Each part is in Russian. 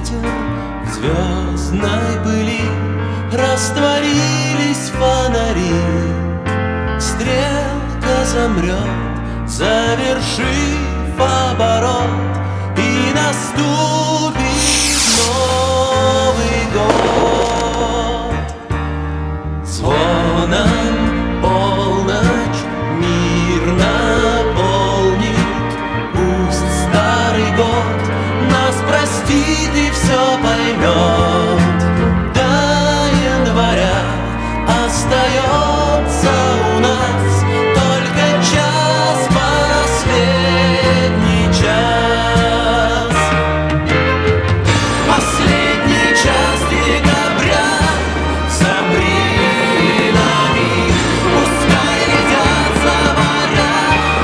ветер в звездной пыли, растворились фонари. Стрелка замрет, завершив оборот, и наступит Новый год. Звоном полночь мир наполнит, пусть старый год нас простит и все поймет. До января остается у нас только час, последний час. Последний час декабря, замри на миг, пускай летят за моря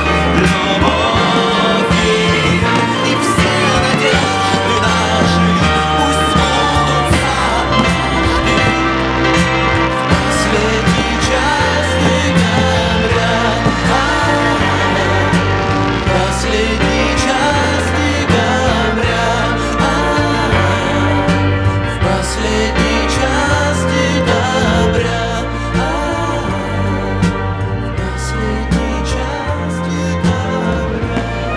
любовь и мир, и все надежды наши пусть сбудутся однажды. Последний час декабря, последний час декабря, в последний час декабря, в последний час декабря.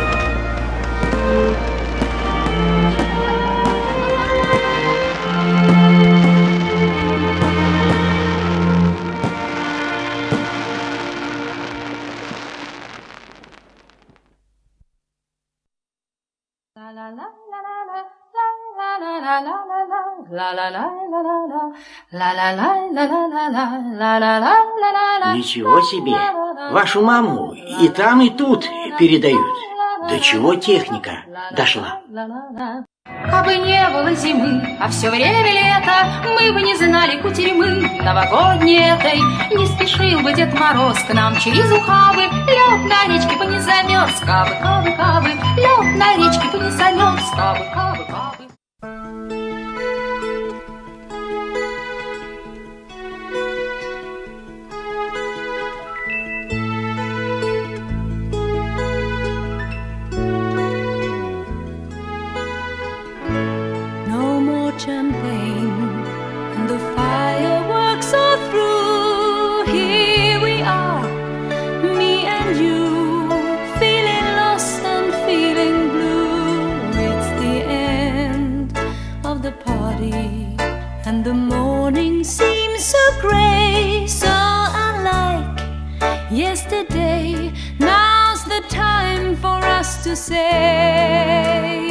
Ничего себе! Вашу маму и там, и тут передают. До чего техника дошла? Кабы не было зимы, а все время лето, мы бы не знали кутерьмы новогодней этой. Не спешил бы Дед Мороз к нам через ухабы, лед на речке бы не замерз, кабы, кабы, кабы, лед на речке бы не замерз, кабы, кабы, кабы. Champagne and the fireworks are through. Here we are, me and you, feeling lost and feeling blue. It's the end of the party and the morning seems so grey, so unlike yesterday. Now's the time for us to say